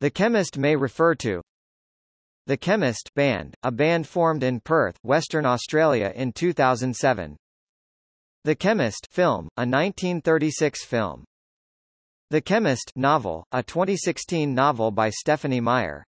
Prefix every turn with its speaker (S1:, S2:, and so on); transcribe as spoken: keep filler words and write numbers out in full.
S1: The Chemist may refer to The Chemist band, a band formed in Perth, Western Australia in two thousand seven. The Chemist film, a nineteen thirty-six film. The Chemist novel, a twenty sixteen novel by Stephanie Meyer.